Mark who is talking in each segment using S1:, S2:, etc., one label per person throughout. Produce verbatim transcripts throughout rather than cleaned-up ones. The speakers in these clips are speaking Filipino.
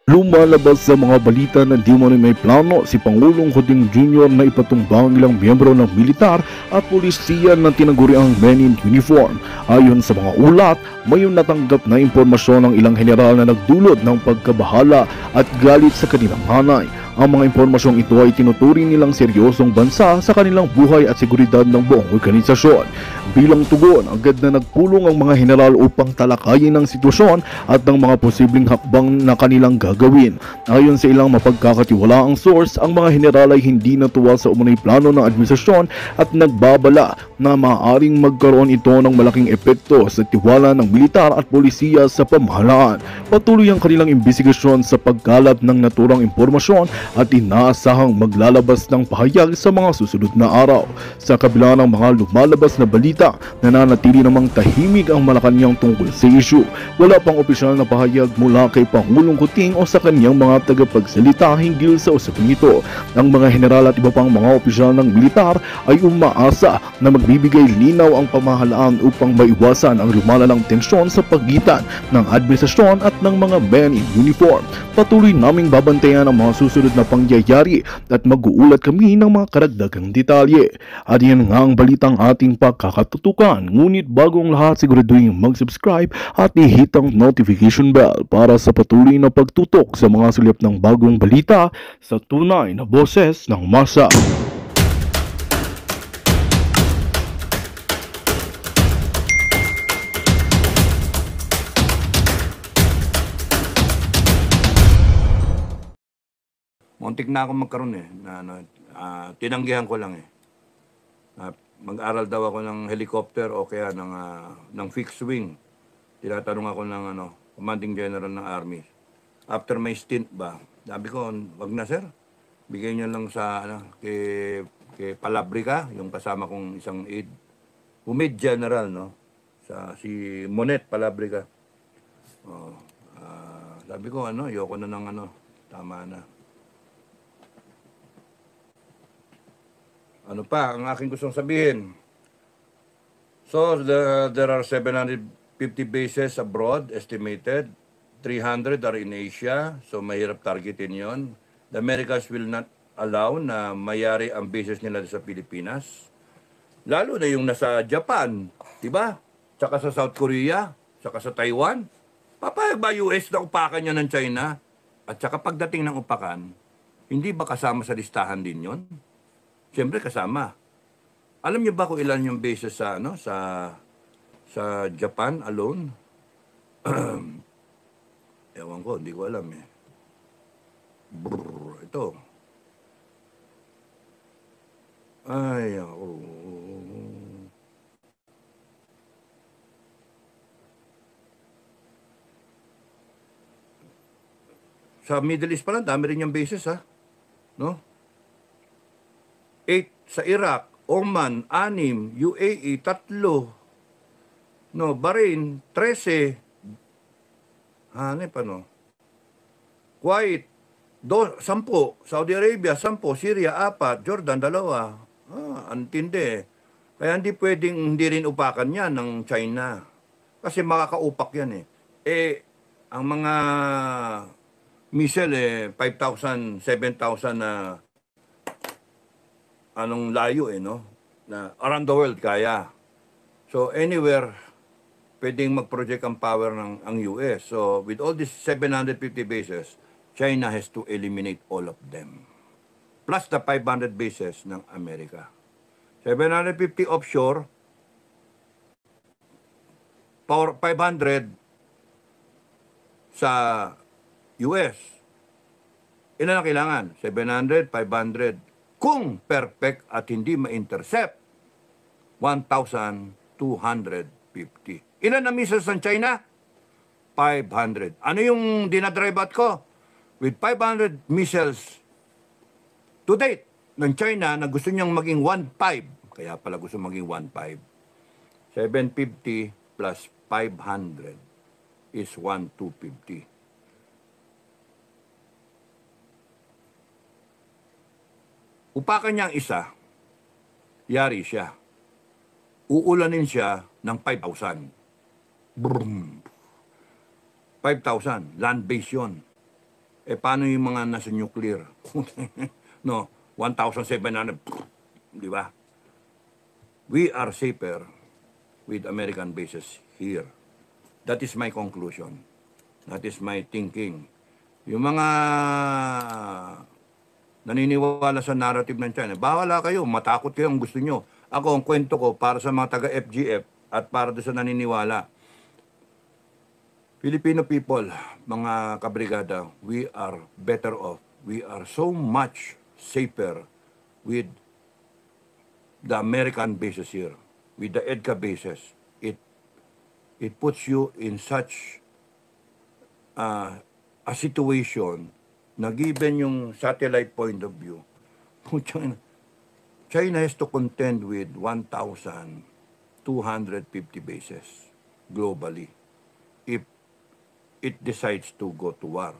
S1: Lumalabas sa mga balita na di umano'y may plano si Pangulong Roding Junior na ipatumbang ilang miyembro ng militar at pulisiya na tinaguriang men in uniform. Ayon sa mga ulat, may natanggap na impormasyon ng ilang general na nagdulot ng pagkabahala at galit sa kanilang hanay. Ang mga impormasyong ito ay tinuturing nilang seryosong bansa sa kanilang buhay at seguridad ng buong organisasyon. Bilang tugon, agad na nagpulong ang mga general upang talakayin ang sitwasyon at ang mga posibleng hakbang na kanilang gagawin. Ayon sa ilang mapagkakatiwalaang source, ang mga general ay hindi natuwa sa umano'y plano ng administrasyon at nagbabala na maaaring magkaroon ito ng malaking epekto sa tiwala ng militar at polisiya sa pamahalaan. Patuloy ang kanilang imbestigasyon sa pagkalap ng naturang impormasyon at inaasahang maglalabas ng pahayag sa mga susunod na araw. Sa kabila ng mga lumalabas na balita, nananatili namang tahimik ang Malacanang tungkol sa issue. Wala pang opisyal na pahayag mula kay Pangulong Kuting o sa kanyang mga tagapagsalita hinggil sa usaping ito. Ang mga general at iba pang mga opisyal ng militar ay umaasa na magbibigay linaw ang pamahalaan upang maiwasan ang lumalalang tensyon sa pagitan ng administrasyon at ng mga men in uniform. Patuloy naming babantayan ang mga susunod na pangyayari at mag-uulat kami ng mga karagdagang detalye. At yan nga ang balitang ating pagkakatutukan. Ngunit bago ang lahat, siguraduhin mag-subscribe at i-hit ang notification bell para sa patuloy na pagtutok sa mga sulip ng bagong balita sa tunay na boses ng masa.
S2: Muntik na ako magkaroon eh. Na, ano, uh, tinanggihan ko lang eh. Uh, mag-aral daw ako ng helicopter o kaya ng, uh, ng fixed wing. Tinatanong ako ng ano, commanding general ng army. After my stint ba, sabi ko, wag na sir. Bigay niyo lang sa, ano, kay, kay Palabrica, yung kasama kong isang aide. Humid general, no? Sa, si Monet Palabrica. Oh, uh, sabi ko, ano, ayoko na ng ano, tama na. Ano pa ang aking gustong sabihin? So, the, there are seven hundred fifty bases abroad, estimated. three hundred are in Asia, so mahirap targetin yon. The Americans will not allow na mayari ang bases nila sa Pilipinas. Lalo na yung nasa Japan, di ba? Tsaka sa South Korea, tsaka sa Taiwan. Papayag ba U S na upakan niya ng China? At tsaka pagdating ng upakan, hindi ba kasama sa listahan din yon? Siyempre kasama. Alam niyo ba kung ilan yung bases sa ano sa sa Japan alone? Ewan ko, hindi ko alam eh. Brrr, ito. Ay, ako. Sa Middle East pa lang, dami rin yung bases ha. No? eight sa Iraq, Oman, anim, U A E, tatlo, no, Bahrain, trese, hanip ano, Kuwait, do, sampo, Saudi Arabia, sampo, Syria, apat, Jordan, dalawa, ah, antindi. Kaya hindi pwedeng hindi rin upakan yan ng China. Kasi makakaupak yan eh. Eh, ang mga missile eh, five thousand, seven thousand na uh, anong layo eh, no? Na around the world kaya. So anywhere pwedeng mag-project ang power ng ang U S. So with all these seven hundred fifty bases, China has to eliminate all of them. Plus the five hundred bases ng Amerika. seven hundred fifty offshore, power five hundred sa U S. Ilan ang kailangan? seven hundred, five hundred. Kung perfect at hindi ma-intercept, one thousand two hundred fifty. Ilan ang missiles ng China? five hundred. Ano yung dinadrive out ko? With five hundred missiles to date ng China na gusto niyang maging one point five. Kaya pala gusto maging one point five. seven fifty plus five hundred is one thousand two hundred fifty. Upakan niya ang isa, yari siya. Uulanin siya ng five thousand. Brum. five thousand, land base yun. Eh, paano yung mga nasa nuclear? No, one thousand seven hundred, di ba? We are safer with American bases here. That is my conclusion. That is my thinking. Yung mga naniniwala sa narrative ng China, bahala kayo, matakot kayo ang gusto nyo. Ako, ang kwento ko para sa mga taga-F G F at para doon sa naniniwala. Filipino people, mga kabrigada, we are better off. We are so much safer with the American bases here, with the EDCA bases. It it puts you in such uh, a situation na given yung satellite point of view, China, China has to contend with one thousand two hundred fifty bases globally if it decides to go to war.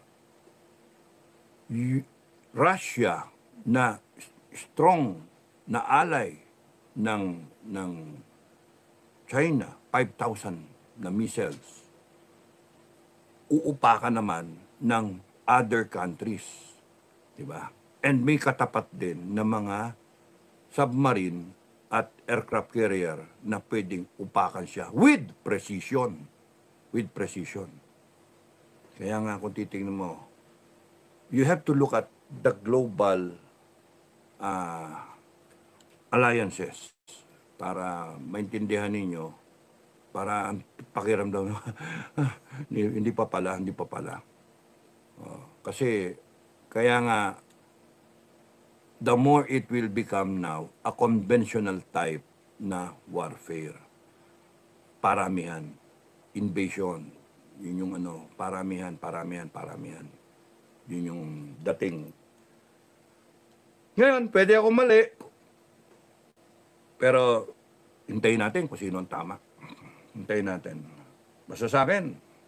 S2: Y- Russia na strong na ally ng ng China, five thousand na missiles, uupakan naman ng other countries, di ba? And may katapat din na mga submarine at aircraft carrier na pwedeng upakan siya with precision. With precision. Kaya nga kung titingnan mo, you have to look at the global uh, alliances para maintindihan ninyo, para ang pakiramdam hindi pa pala, hindi pa pala. Uh, kasi, kaya nga, the more it will become now a conventional type na warfare. Paramihan, invasion, yun yung ano, paramihan, paramihan, paramihan. Yun yung dating. Ngayon, pwede ako mali. Pero, hintayin natin kung sino ang tama. Hintayin natin. Basta sa akin,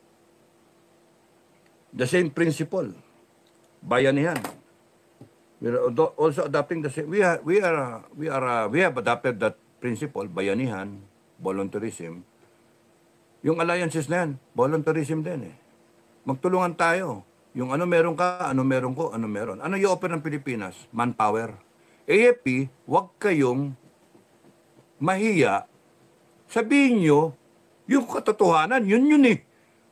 S2: the same principle. Bayanihan. We are also adopting the same. We are, we are, we are, uh, we have adopted that principle, bayanihan, voluntarism. Yung alliances na yan, voluntarism din eh. Magtulungan tayo. Yung ano meron ka, ano meron ko, ano meron. Ano yung offer ng Pilipinas? Manpower. A F P, huwag kayong mahiya. Sabihin nyo, yung katotohanan, yun yun eh.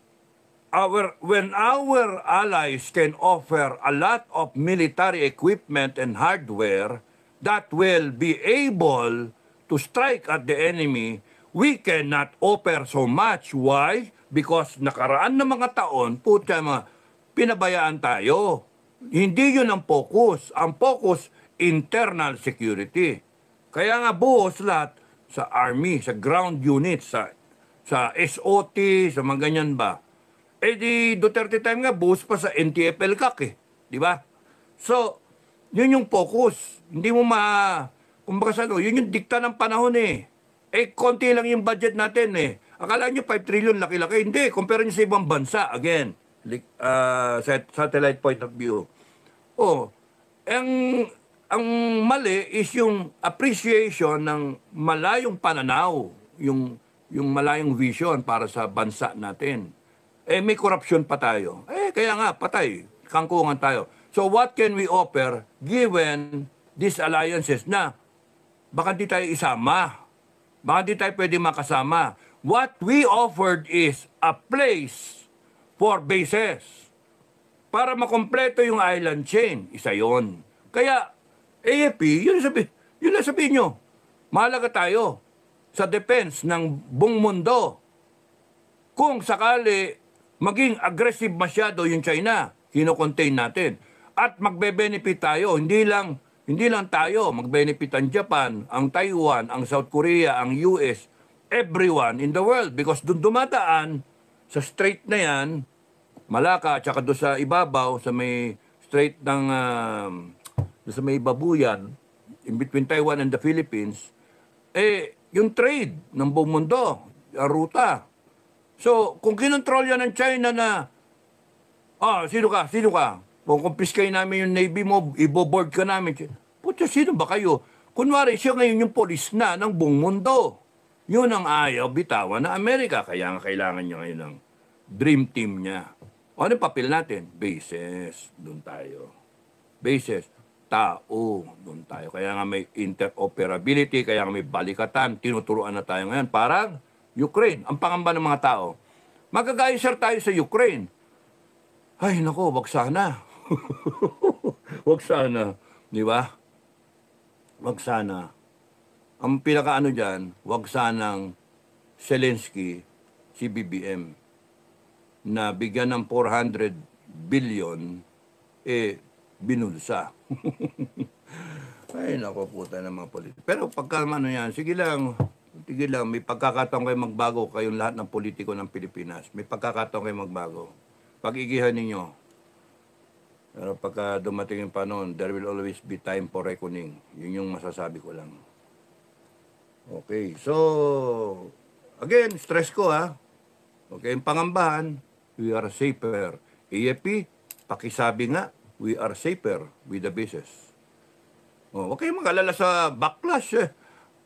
S2: Our, when our allies can offer a lot of military equipment and hardware that will be able to strike at the enemy, we cannot offer so much. Why? Because nakaraan ng mga taon, putya mga, pinabayaan tayo. Hindi yun ang focus. Ang focus, internal security. Kaya nga buhos lahat sa army, sa ground unit, sa, sa S O T, sa mga ganyan ba. Eh di Duterte time nga, buhos pa sa N T F L C A C eh. Di ba? So, yun yung focus. Hindi mo ma... Kumbaga sa ano, yun yung dikta ng panahon eh. Eh, konti lang yung budget natin eh. Akala nyo five trillion, laki-laki. Hindi, compare nyo sa ibang bansa. Again, uh, satellite point of view. Oh, ang, ang mali is yung appreciation ng malayong pananaw, yung, yung malayong vision para sa bansa natin. Eh, may corruption pa tayo. Eh, kaya nga, patay. Kangkungan tayo. So, what can we offer given these alliances na baka di tayo isama? Baka di tayo pwede makasama. What we offered is a place for bases para makompleto yung island chain. Isa yon. Kaya, A F P, yun sabi, yun lang sabihin nyo. Mahalaga tayo sa defense ng buong mundo. Kung sakali maging aggressive masyado yung China, kino-contain natin. At magbe-benefit tayo, hindi lang hindi lang tayo, mag-benefit ang Japan, ang Taiwan, ang South Korea, ang U S, everyone in the world. Because doon dumadaan, sa strait na yan, Malacca, tsaka doon sa ibabaw, sa may strait ng, uh, sa may babuyan, in between Taiwan and the Philippines, eh, yung trade ng buong mundo, ang ruta. So, kung kinontrol yan ng China na, ah, sino ka, sino ka? Kung kumpiskay namin yung Navy mo, iboboard ka namin. Puto, sino ba kayo? Kunwari, siya ngayon yung polis na ng buong mundo. Yun ang ayaw bitawan na Amerika. Kaya nga kailangan niya ngayon ng dream team niya. O ano yung papel natin? Bases, doon tayo. Bases, tao, doon tayo. Kaya nga may interoperability, kaya nga may balikatan, tinuturuan na tayo ngayon. Parang Ukraine, ang pangamba ng mga tao. Magagayser tayo sa Ukraine. Ay, nako, wag sana. Wag sana. Di ba? Wag sana. Ang pinakaano dyan, wag sanang Zelensky, si B B M, na bigyan ng four hundred billion, eh, binulsa. Ay, nako, puta ng mga politiko. Pero pagka ano yan, sige lang, sige lang, may pagkakataon kayo magbago, kayong lahat ng politiko ng Pilipinas. May pagkakataon kayo magbago. Pag-igihan ninyo. Pero pagka dumating yung panahon, there will always be time for reckoning. Yun yung masasabi ko lang. Okay, so, again, stress ko ha. Okay, yung pangambahan, we are safer. A F P, pakisabi nga, we are safer with the bases. Oh, huwag kayong mag-alala sa backlash eh.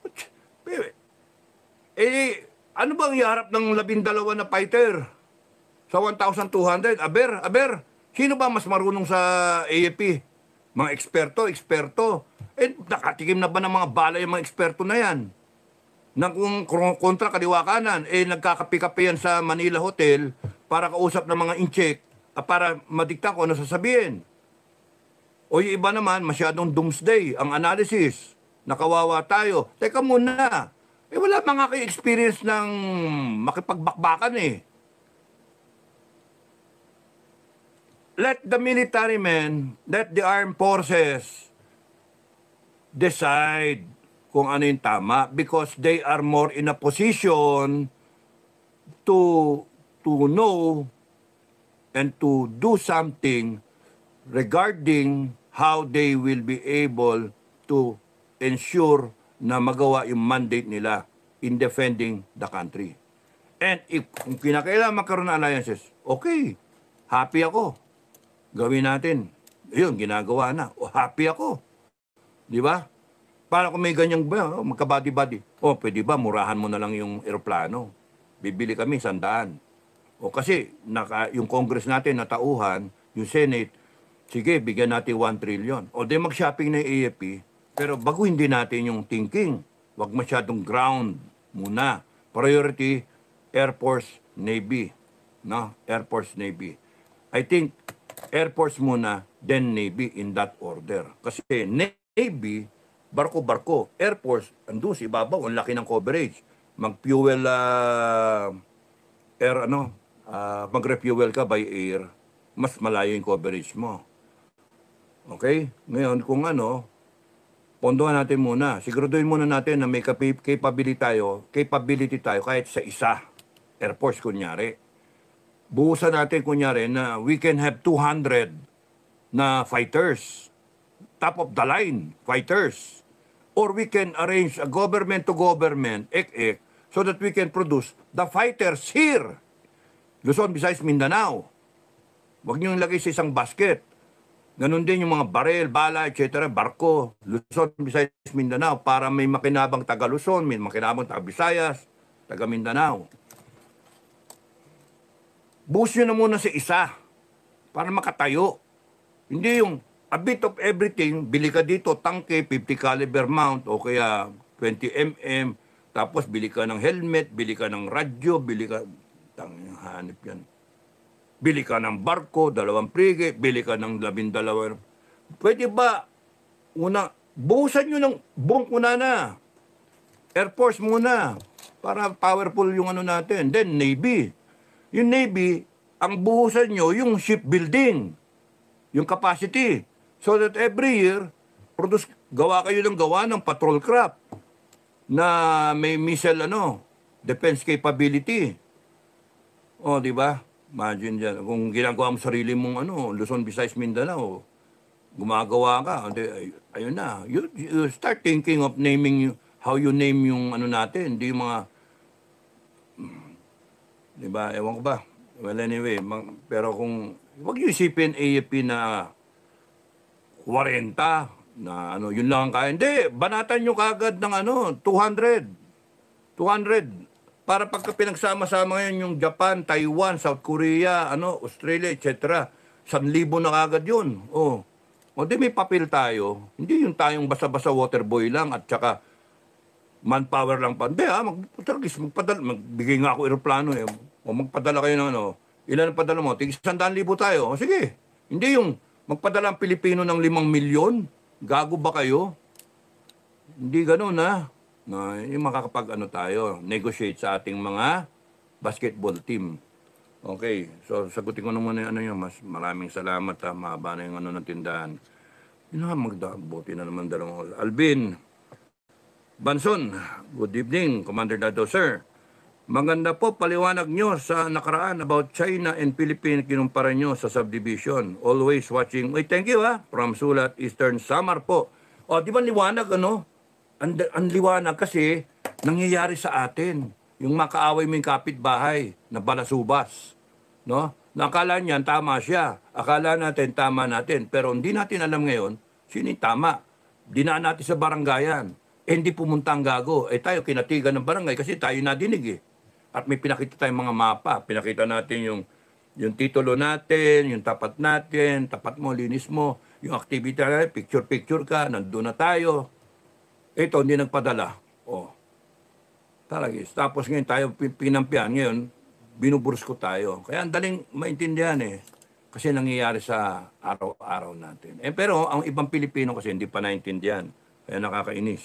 S2: Eh, ano bang iharap ng labindalawa na fighter sa one thousand two hundred? Aber, aber, sino ba mas marunong sa A F P? Mga eksperto, eksperto. Eh, nakatikim na ba ng mga bala yung mga eksperto na yan? Na kung kontra kaliwa kanan, eh nagkakapi-kapi yan sa Manila Hotel para kausap ng mga incheck at para madikta ko ano sasabihin. O yung iba naman, masyadong doomsday ang analysis. Nakawawa tayo. Teka muna, eh wala pa nga kayo experience ng makipagbakbakan eh. Let the military men, let the armed forces decide kung ano yung tama because they are more in a position to to know and to do something regarding how they will be able to ensure na magawa yung mandate nila in defending the country. And if kung kinakailangan magkaroon ng alliances, okay, happy ako. Gawin natin. Yun, ginagawa na. O, happy ako. Di ba? Para kung may ganyang ba, oh, magka-body-body. O, pwede ba, murahan mo na lang yung eroplano. Bibili kami, sandaan. O kasi, naka, yung Congress natin, natauhan, yung Senate, sige, bigyan natin one trillion. O, di mag-shopping na yung A F P, pero baguhin din natin yung thinking. Huwag masyadong ground muna. Priority, Air Force, Navy. No? Air Force, Navy. I think, Air Force muna, then Navy in that order. Kasi Navy, barko-barko, Air Force, andun si ibabaw, ang laki ng coverage. Mag-fuel, uh, air, ano, uh, mag-refuel ka by air, mas malayo yung coverage mo. Okay? Ngayon, kung ano, pondohan natin muna. Siguraduhin muna natin na may capability tayo, capability tayo kahit sa isa. Air Force, kunyari. Buhusan natin, kunyari, na we can have two hundred na fighters. Top of the line fighters. Or we can arrange a government to government, ek-ek, so that we can produce the fighters here. Luzon, Visayas, Mindanao. Huwag niyo ilagay sa isang basket. Ganon din yung mga barel, bala, et cetera, barko, Luzon, Visayas, Mindanao, para may makinabang taga Luzon, may makinabang taga Visayas, taga Mindanao. Buhos nyo na muna sa isa para makatayo. Hindi yung a bit of everything, bili ka dito, tangke, fifty caliber mount, o kaya twenty millimeter, tapos bili ka ng helmet, bili ka ng radyo, bili ka, tanging hanip yan. Bili ka ng barko, dalawang frigate, bili ka ng labindalawa. Pwede ba, una, buhusan nyo ng buong una na. Air Force muna, para powerful yung ano natin. Then Navy. Yung Navy, ang buhusan nyo, yung shipbuilding, yung capacity. So that every year, produce, gawa kayo ng gawa ng patrol craft na may missile, ano, defense capability. O, di ba? Imagine dyan, kung ginagawa mo sarili mong, ano, Luzon, Visayas, Mindanao, gumagawa ka, ay, ayun na. You, you start thinking of naming, how you name yung, ano natin, di yung mga, di ba, ewan ko ba? Well, anyway, mang, pero kung, wag yung isipin A F P na forty na ano, yun lang ang kaya. Hindi, banatan nyo kagad ng ano, two hundred. two hundred. para pagka pinagsama-sama ngayon yung Japan, Taiwan, South Korea, ano, Australia, et cetera. San libo na kagad yun. Oh. O di may papel tayo. Hindi yung tayong basa-basa water boy lang at saka manpower lang pa. Hindi ha, mag, magpadala, magbigay nga ako aeroplano eh. O magpadala kayo ng ano, ilan ang padala mo? Tig sandaan libo tayo. O sige, hindi yung magpadala ang Pilipino ng limang milyon. Gago ba kayo? Hindi ganun ha. Na, yung makakapag ano tayo, negotiate sa ating mga basketball team. Okay, so sagutin ko naman yung ano yun, mas maraming salamat ha, mahaba na yung ano ng tindahan. Yun na, magdabuti na naman dalawang. Alvin Banson, good evening, Commander Dado, sir. Maganda po paliwanag nyo sa nakaraan about China and Philippines kinumpara nyo sa subdivision. Always watching. Wait, thank you ha, from Sulat, Eastern Samar po. O, di ba liwanag ano? Ang, ang liwanag kasi nangyayari sa atin. Yung makaaway mo yung kapitbahay na balasubas. No? Nakala niyan tama siya. Akala natin tama natin. Pero hindi natin alam ngayon sino yung tama. Dinaan natin sa barangayan. Eh, hindi pumunta ang gago. Eh tayo kinatigan ng barangay kasi tayo nadinig eh. At may pinakita tayong mga mapa. Pinakita natin yung, yung titulo natin, yung tapat natin, tapat mo, linis mo, yung activity natin, picture-picture ka, nandun na tayo. Ito, hindi nagpadala. Oh. Talagis. Tapos ngayon tayo pinampian. Ngayon, binubursko tayo. Kaya ang daling maintindihan eh. Kasi nangyayari sa araw-araw natin. Eh, pero ang ibang Pilipino kasi hindi pa naintindihan. Kaya nakakainis.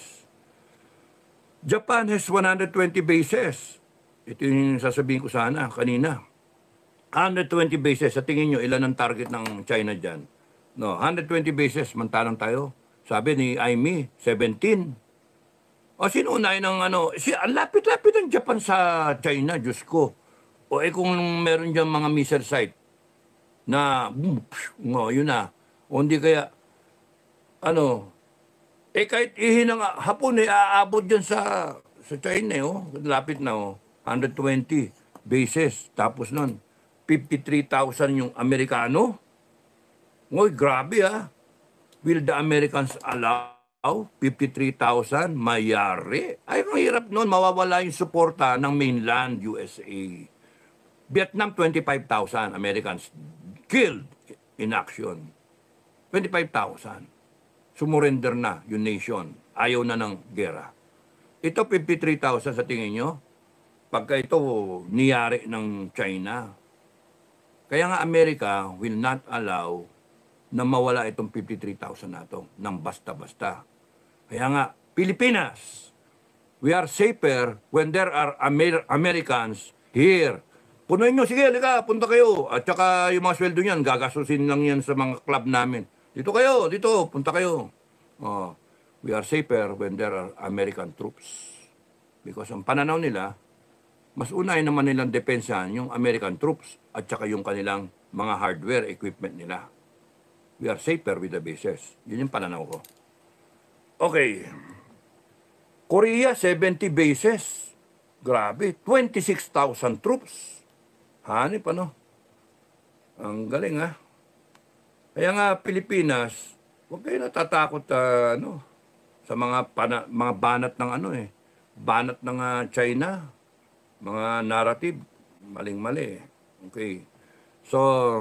S2: Japan has one hundred twenty bases. Ito yung sasabihin ko sana kanina. one hundred twenty bases. Sa tingin nyo, ilan ang target ng China dyan? No, one hundred twenty bases. Mantalang tayo. Sabi ni Aimee, seventeen. O sino unahin ng ano? Si, ang lapit-lapit ng Japan sa China, Diyos ko. O eh kung meron dyan mga missile site na, boom, psh, no, yun na. O hindi kaya, ano, eh kahit ihin ng hapon eh, aabot dyan sa, sa China, eh, oh. Lapit na, oh. one hundred twenty bases. Tapos nun, fifty-three thousand yung Amerikano. Ngoy, grabe ah. Will the Americans allow fifty-three thousand? Mayari. Ay, mahirap nun. Mawawala yung suporta ng mainland U S A. Vietnam, twenty-five thousand Americans killed in action. twenty-five thousand. Sumurrender na yung nation. Ayaw na ng gera. Ito, fifty-three thousand sa tingin nyo? Pagka ito niyari ng China. Kaya nga America will not allow na mawala itong fifty-three thousand na ito ng basta-basta. Kaya nga, Pilipinas, we are safer when there are Amer Americans here. Punuin nyo, sige, halika, punta kayo. At saka yung mga sweldo niyan, gagasusin lang yan sa mga club namin. Dito kayo, dito, punta kayo. Oh, we are safer when there are American troops. Because ang pananaw nila, mas unay naman nilang depensahan yung American troops at saka yung kanilang mga hardware equipment nila. We are safer with the bases. Yun yung pananaw ko. Okay. Korea, seventy bases. Grabe. twenty-six thousand troops. Hanip, ano? Ang galing, ha? Kaya nga, Pilipinas, huwag kayo natatakot, uh, ano, sa mga, pana, mga banat ng ano, eh. Banat ng uh, China. Mga narrative. Maling-mali, eh. Okay. So,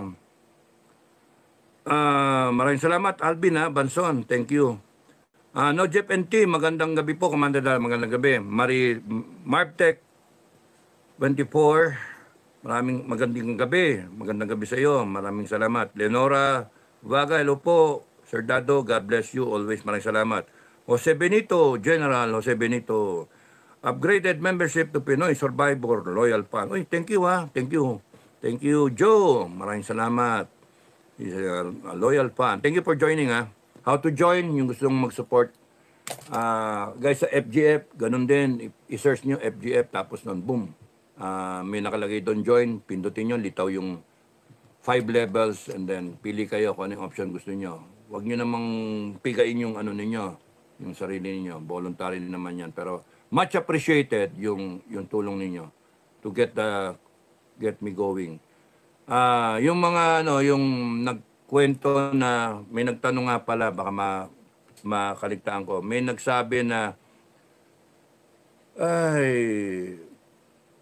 S2: Uh, maraming salamat, Alvin, ha, Banson. Thank you. Uh, no, Jeff and T, magandang gabi po, Commander Dal, magandang gabi. Mari, Marptech, twenty-four, maraming magandang gabi. Magandang gabi sa iyo, maraming salamat. Leonora Vaga, hello po. Sir Dado, God bless you, always maraming salamat. Jose Benito, General Jose Benito, upgraded membership to Pinoy Survivor Loyal Fund. Uy, thank you, ha, thank you. Thank you, Joe, maraming salamat. He's a, a loyal fan. Thank you for joining, ha. How to join, yung gustong mag-support. Uh, guys, sa F G F, ganun din. I-search nyo F G F, tapos nun, boom. Uh, may nakalagay doon, join. Pindutin nyo, litaw yung five levels, and then pili kayo kung anong option gusto nyo. Huwag nyo namang pigain yung ano ninyo, yung sarili ninyo. Voluntary naman yan. Pero much appreciated yung, yung tulong ninyo to get the get me going. Ah, uh, yung mga ano, yung nagkwento na may nagtanong nga pala, baka ma makaligtaan ko. May nagsabi na ay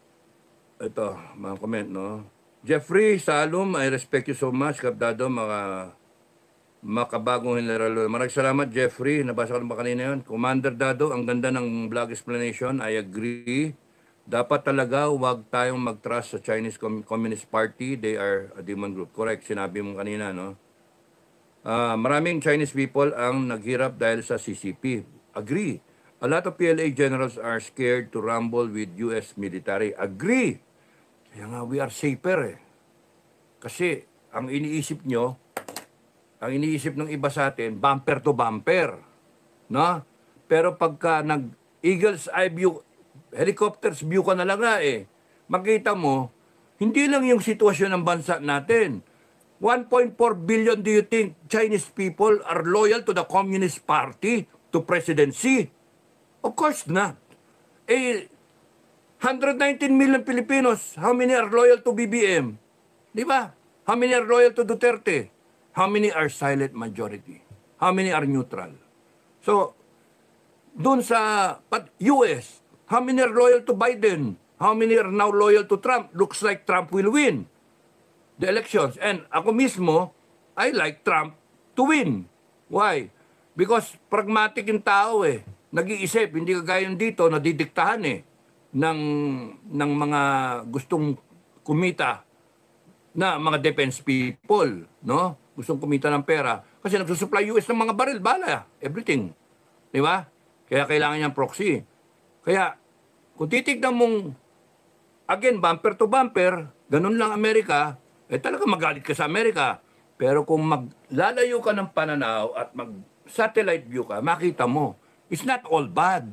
S2: ito, mga comment, no? Jeffrey Salum, I respect you so much, Kapdado, mga makabagong general. Maraming salamat, Jeffrey. Nabasa ko naman kanina yun. Commander Dado, ang ganda ng vlog explanation. I agree. Dapat talaga huwag tayong mag-trust sa Chinese Com- Communist Party. They are a demon group. Correct, sinabi mo kanina, no? Ah, maraming Chinese people ang naghirap dahil sa C C P. Agree. A lot of P L A generals are scared to rumble with U S military. Agree. Kaya nga, we are safer eh. Kasi, ang iniisip nyo, ang iniisip ng iba sa atin, bumper to bumper. No? Pero pagka nag Eagle's Eye view, helicopter's view ka na lang nga eh, makita mo, hindi lang yung sitwasyon ng bansa natin. one point four billion, do you think Chinese people are loyal to the Communist Party, to presidency? Of course not. Eh, one hundred nineteen million Filipinos, how many are loyal to B B M? Di ba? How many are loyal to Duterte? How many are silent majority? How many are neutral? So, dun sa pat, U S, how many are loyal to Biden? How many are now loyal to Trump? Looks like Trump will win the elections. And ako mismo, I like Trump to win. Why? Because pragmatic yung tao eh. Nag-iisip, hindi kagaya yung dito, nadidiktahan eh ng, ng mga gustong kumita na mga defense people, no? Gustong kumita ng pera. Kasi nagsusupply U S ng mga baril, bala, everything. Di ba? Kaya kailangan niyang proxy. Kaya, kung titignan mong, again, bumper to bumper, ganun lang Amerika, eh talaga magalit ka sa Amerika. Pero kung maglalayo ka ng pananaw at mag-satellite view ka, makita mo, it's not all bad.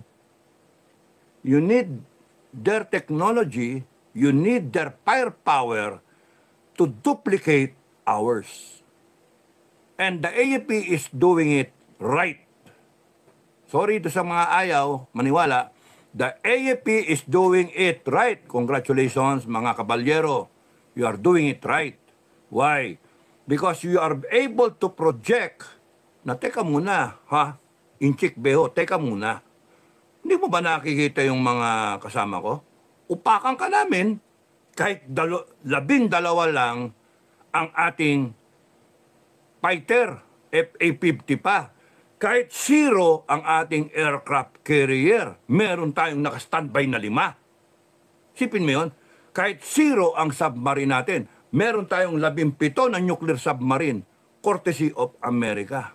S2: You need their technology, you need their firepower to duplicate ours. And the A A P is doing it right. Sorry to sa mga ayaw, maniwala, the A A P is doing it right. Congratulations mga kabalyero. You are doing it right. Why? Because you are able to project na teka muna, ha? Inchik beho, teka muna. Hindi mo ba nakikita yung mga kasama ko? Upakan ka namin, kahit dalo, labing dalawa lang ang ating fighter, F A fifty pa. Kahit zero ang ating aircraft carrier, meron tayong naka-standby na lima. Sipin mo yun? Kahit zero ang submarine natin, meron tayong labing pito na nuclear submarine, courtesy of America.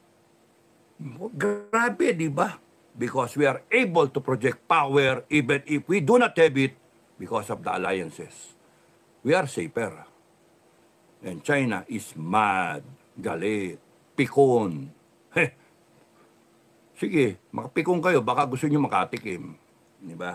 S2: Grabe, di ba? Because we are able to project power even if we do not have it because of the alliances. We are safer. And China is mad, galit, pikon. Heh. Sige, makapikon kayo, baka gusto nyo makatikim. Di ba?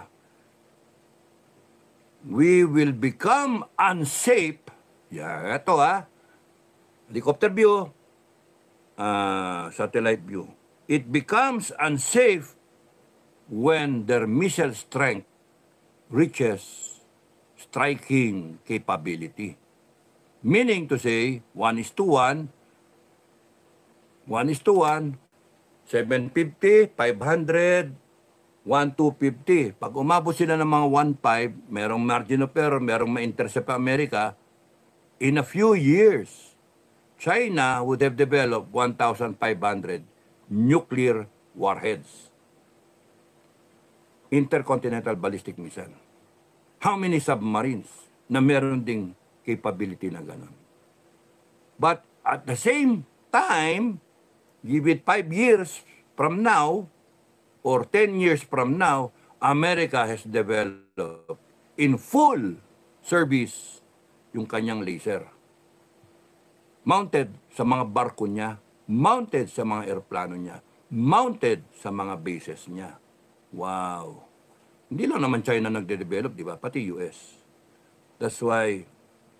S2: We will become unsafe. Yeah, ito ha. Helicopter view, uh, satellite view. It becomes unsafe when their missile strength reaches striking capability. Meaning to say, one is to one, one is to one, seven fifty, five hundred, one two fifty. Pag umabot sila ng mga one five, merong margin of error, merong ma-intercept pa Amerika, in a few years, China would have developed one thousand five hundred nuclear warheads. Intercontinental ballistic missile. How many submarines na meron ding capability na ganon? But at the same time, give it five years from now, or ten years from now, America has developed in full service yung kanyang laser. Mounted sa mga barko niya, mounted sa mga eroplano niya, mounted sa mga bases niya. Wow! Hindi lang naman China nagde-develop, di ba? Pati U S. That's why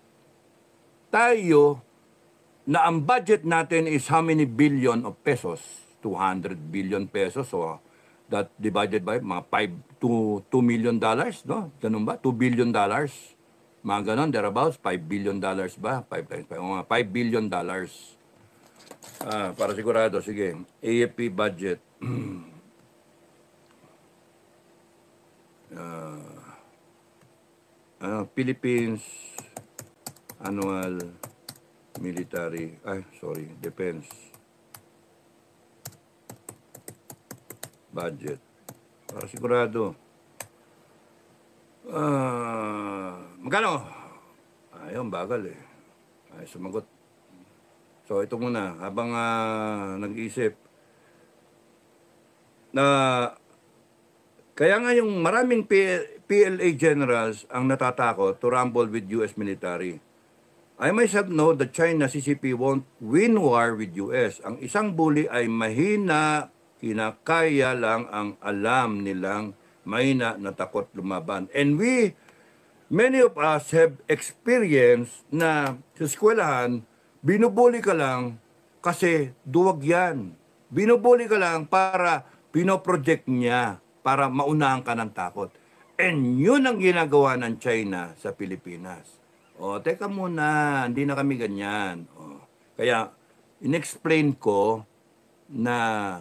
S2: tayo, na ang budget natin is how many billion of pesos? two hundred billion pesos. So, that divided by mga five to two million dollars, no? Ganun ba? two billion dollars. Mga ganon, thereabouts, five billion dollars ba? five times five, mga five billion dollars. Ah, para sigurado, sige. A F P budget. uh, ano, Philippines Annual Military, ay, sorry, Defense Budget. Para sigurado. Ah, magkano? Ayun, bagal eh. Ay, sumagot. So, ito muna, habang ah, nag-iisip, na kaya nga yung maraming P- PLA generals ang natatakot to rumble with U S military. I myself know that China C C P won't win war with U S. Ang isang bully ay mahina, kinakaya lang ang alam nilang mahina na takot lumaban. And we, many of us have experienced na sa eskwelahan, binubuli ka lang kasi duwag yan. Binubuli ka lang para pinoproject niya, para maunahan ka ng takot. And yun ang ginagawa ng China sa Pilipinas. O, teka muna, hindi na kami ganyan. O, kaya, inexplain ko na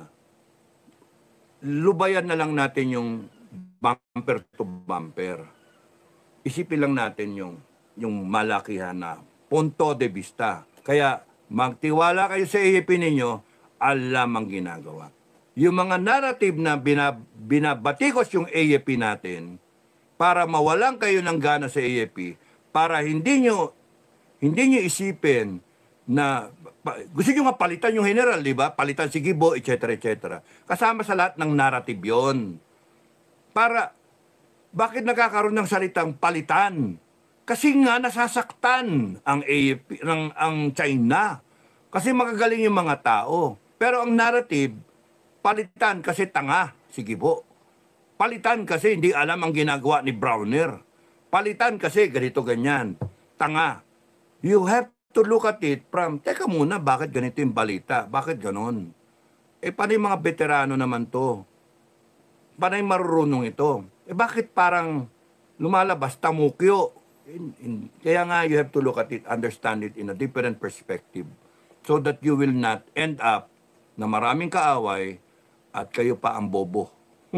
S2: lubayan na lang natin yung bumper to bumper. Isipin lang natin yung, yung malakihan na punto de vista. Kaya, magtiwala kayo sa A A P ninyo, alam ang ginagawa. Yung mga narrative na binab binabatikos yung A A P natin para mawalan kayo ng gana sa A A P, para hindi nyo, hindi nyo isipin na pa, gusto nyo nga palitan yung general, di ba? Palitan si Gibo, et cetera, et cetera. Kasama sa lahat ng narrative yon. Para, bakit nakakaroon ng salitang palitan? Kasi nga nasasaktan ang A A P, ng, ang China. Kasi magagaling yung mga tao. Pero ang narrative, palitan kasi tanga si Gibo. Palitan kasi hindi alam ang ginagawa ni Browner. Palitan kasi ganito ganyan. Tanga. You have to look at it from, teka muna, bakit ganito yung balita? Bakit ganon? Eh, paano yung mga veterano naman to? Paano yung marurunong ito? Eh, bakit parang lumalabas tamukyo? In, in, kaya nga, you have to look at it, understand it in a different perspective so that you will not end up na maraming kaaway at kayo pa ang bobo.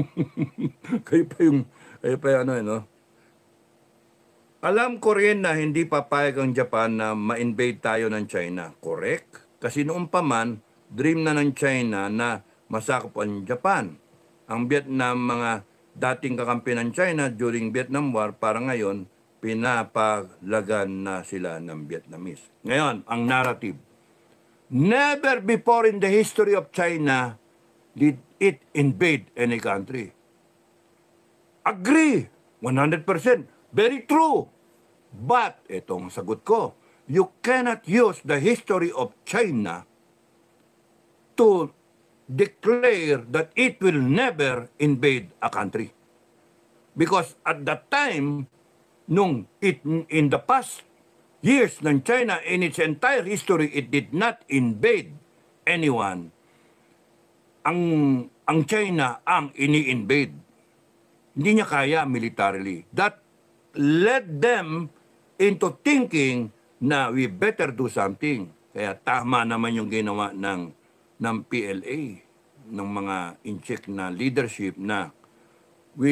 S2: kayo pa yung, kayo pa yung ano, eh, no? Alam ko rin na hindi papayag ang Japan na ma-invade tayo ng China. Correct? Kasi noon pa man, dream na ng China na masakop ang Japan. Ang Vietnam, mga dating kakampi ng China during Vietnam War, para ngayon, pinapalagan na sila ng Vietnamese. Ngayon, ang narrative. Never before in the history of China did it invade any country. Agree, one hundred percent. Very true. But, itong sagot ko, you cannot use the history of China to declare that it will never invade a country. Because at that time, nung it, in the past years ng China, in its entire history, it did not invade anyone. Ang, ang China ang ini-invade. Hindi niya kaya militarily. That led them into thinking na we better do something. Kaya tama naman yung ginawa ng, ng P L A, ng mga in-check na leadership na we,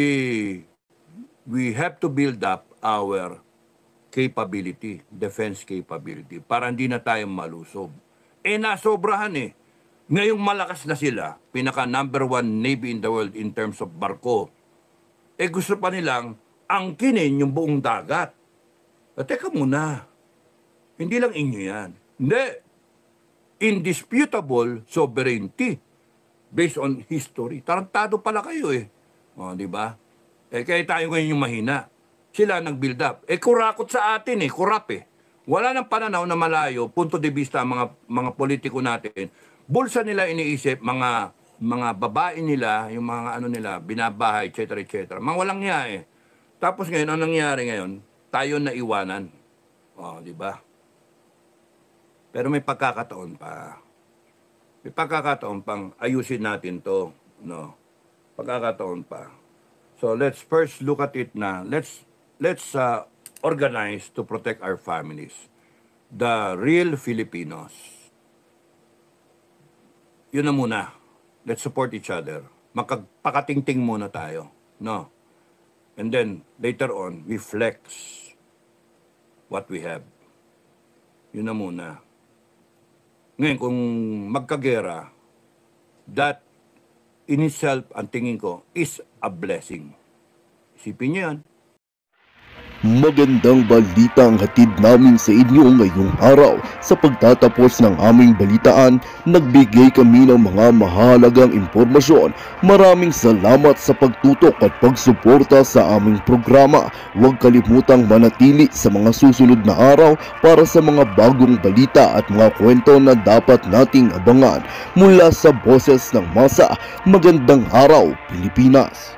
S2: we have to build up our capability, defense capability, para hindi na tayo malusob. Eh, nasobrahan eh. Ngayong malakas na sila, pinaka number one navy in the world in terms of barko, eh gusto pa nilang angkinin yung buong dagat. At teka muna, hindi lang inyo yan. Hindi. Indisputable sovereignty based on history. Tarantado pala kayo eh. O, di ba? Eh, kaya tayo ngayon yung mahina. Sila nag-build up. Eh, kurakot sa atin eh, kurap eh. Wala nang pananaw na malayo, punto de vista mga, mga politiko natin. Bulsa nila iniisip, mga mga babae nila, yung mga ano nila, binabahay, et cetera, et cetera. Mga walang niya eh. Tapos ngayon, ang nangyari ngayon, tayo na iwanan. O, di ba? Pero may pagkakataon pa. May pagkakataon pang ayusin natin to. No? Pagkakataon pa. So, let's first look at it na. Let's, let's uh, organize to protect our families. The real Filipinos. Yun na muna. Let's support each other. Magpakatingting muna tayo. No? And then, later on, we flex. what we have. Yun na muna. Ngayon, kung magkagera, that in itself, ang tingin ko, is a blessing. Isipin niyo yan.
S1: Magandang balita ang hatid namin sa inyo ngayong araw. Sa pagtatapos ng aming balitaan, nagbigay kami ng mga mahalagang impormasyon. Maraming salamat sa pagtutok at pagsuporta sa aming programa. Huwag kalimutang manatili sa mga susunod na araw para sa mga bagong balita at mga kwento na dapat nating abangan. Mula sa Boses ng Masa, magandang araw, Pilipinas!